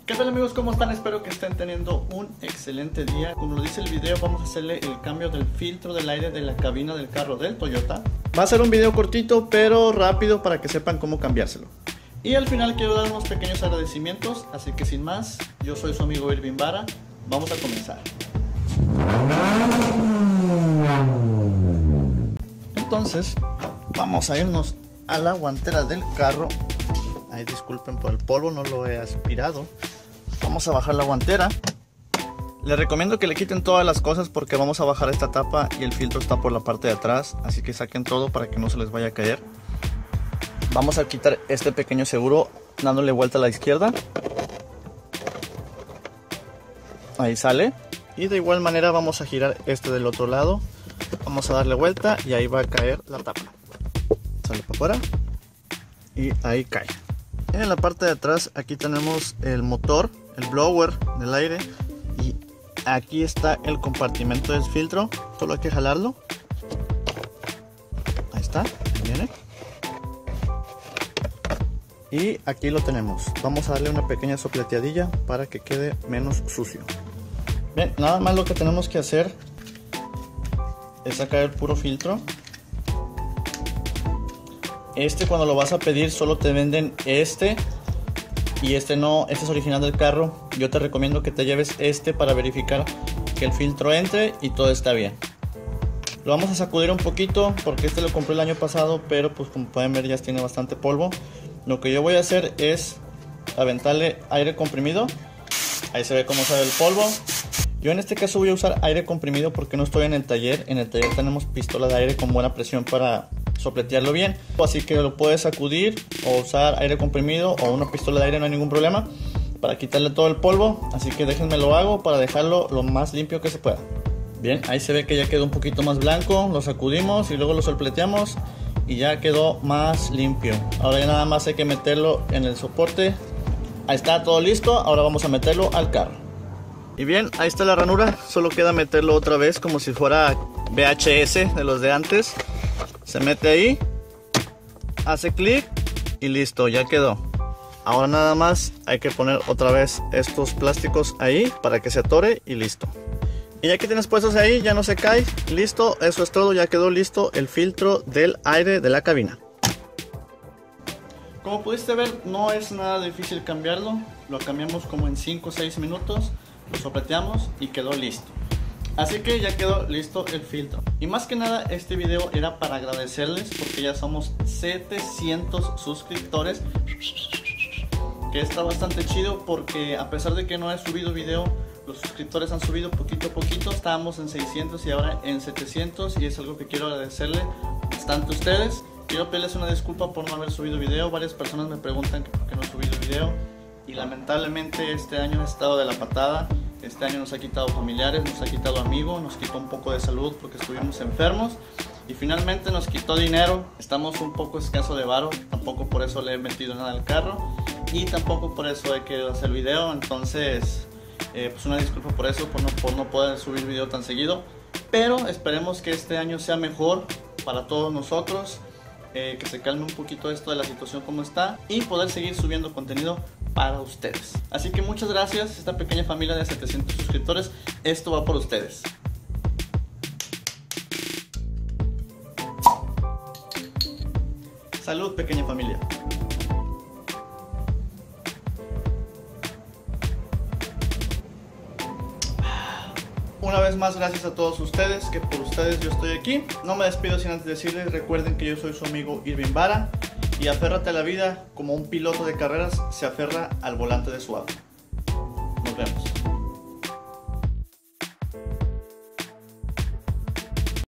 ¿Qué tal amigos? ¿Cómo están? Espero que estén teniendo un excelente día. Como lo dice el video, vamos a hacerle el cambio del filtro del aire de la cabina del carro del Toyota. Va a ser un video cortito pero rápido para que sepan cómo cambiárselo. Y al final quiero dar unos pequeños agradecimientos, así que sin más, yo soy su amigo Irving Vara. Vamos a comenzar. Entonces, vamos a irnos a la guantera del carro. Ay, disculpen por el polvo, no lo he aspirado. Vamos a bajar la guantera. Les recomiendo que le quiten todas las cosas porque vamos a bajar esta tapa y el filtro está por la parte de atrás, así que saquen todo para que no se les vaya a caer. Vamos a quitar este pequeño seguro dándole vuelta a la izquierda. Ahí sale. Y de igual manera vamos a girar este del otro lado. Vamos a darle vuelta y ahí va a caer la tapa. Sale para afuera y ahí cae. En la parte de atrás aquí tenemos el motor, el blower del aire, y aquí está el compartimento del filtro. Solo hay que jalarlo. Ahí está, ahí viene. Y aquí lo tenemos. Vamos a darle una pequeña sopleteadilla para que quede menos sucio. Bien, nada más lo que tenemos que hacer es sacar el puro filtro. Cuando lo vas a pedir solo te venden este y este no, este es original del carro. Yo te recomiendo que te lleves este para verificar que el filtro entre y todo está bien. Lo vamos a sacudir un poquito porque este lo compré el año pasado, pero pues como pueden ver ya tiene bastante polvo. Lo que yo voy a hacer es aventarle aire comprimido. Ahí se ve cómo sale el polvo. Yo en este caso voy a usar aire comprimido porque no estoy en el taller. En el taller tenemos pistola de aire con buena presión para sopletearlo bien. Así que lo puedes sacudir o usar aire comprimido o una pistola de aire, no hay ningún problema, para quitarle todo el polvo. Así que déjenme lo hago para dejarlo lo más limpio que se pueda. Bien, ahí se ve que ya quedó un poquito más blanco. Lo sacudimos y luego lo sopleteamos y ya quedó más limpio. Ahora ya nada más hay que meterlo en el soporte. Ahí está todo listo. Ahora vamos a meterlo al carro. Y bien, ahí está la ranura, solo queda meterlo otra vez como si fuera VHS de los de antes. Se mete ahí, hace clic y listo, ya quedó. Ahora nada más hay que poner otra vez estos plásticos ahí para que se atore y listo. Y ya que tienes puestos ahí, ya no se cae, listo, eso es todo, ya quedó listo el filtro del aire de la cabina. Como pudiste ver, no es nada difícil cambiarlo, lo cambiamos como en 5 o 6 minutos. Lo sopleteamos y quedó listo. Así que ya quedó listo el filtro. Y más que nada este video era para agradecerles porque ya somos 700 suscriptores. Que está bastante chido porque a pesar de que no he subido video, los suscriptores han subido poquito a poquito. Estábamos en 600 y ahora en 700 y es algo que quiero agradecerle bastante a ustedes. Quiero pedirles una disculpa por no haber subido video. Varias personas me preguntan por qué no he subido video. Y lamentablemente este año ha estado de la patada. Este año nos ha quitado familiares, nos ha quitado amigos, nos quitó un poco de salud porque estuvimos enfermos. Y finalmente nos quitó dinero. Estamos un poco escaso de varo. Tampoco por eso le he metido nada al carro. Y tampoco por eso he querido hacer video. Entonces, pues una disculpa por eso, por no poder subir video tan seguido. Pero esperemos que este año sea mejor para todos nosotros. Que se calme un poquito esto de la situación como está. Y poder seguir subiendo contenido para ustedes. Así que muchas gracias, esta pequeña familia de 700 suscriptores, esto va por ustedes. Salud, pequeña familia. Una vez más, gracias a todos ustedes, que por ustedes yo estoy aquí. No me despido sin antes decirles, recuerden que yo soy su amigo Irving Vara. Y aférrate a la vida como un piloto de carreras se aferra al volante de su auto.